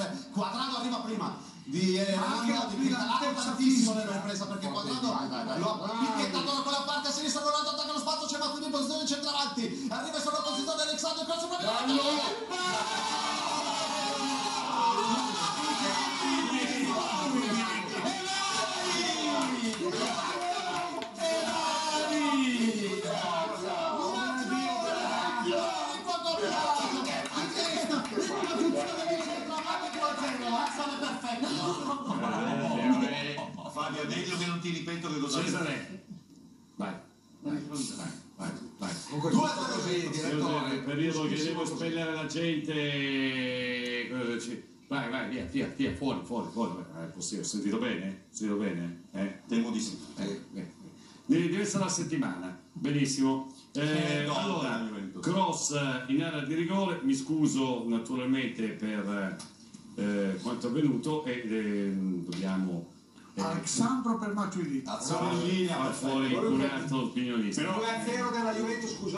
Quadrado arriva prima di Ronaldo, di Picalato tantissimo nella ripresa perché Quadrado lo ha picchiettato da quella parte a sinistra, Ronaldo attacca lo spazio, c'è Matuidi in posizione centravanti, arriva sulla posizione di Alexandro, cross Fabio, meglio che non ti ripeto che cosa Cesare, vai. Comunque così, direttore. Periodo che devo spellere la gente. Vai, via, fuori. È possibile, ho sentito bene? Temo di sì. Deve essere la settimana, benissimo. Allora, cross in area di rigore, mi scuso naturalmente per quanto è avvenuto e dobbiamo Alexandro per Matuidi. far fuori un altro opinionista. 2-0 della Juventus, scusa.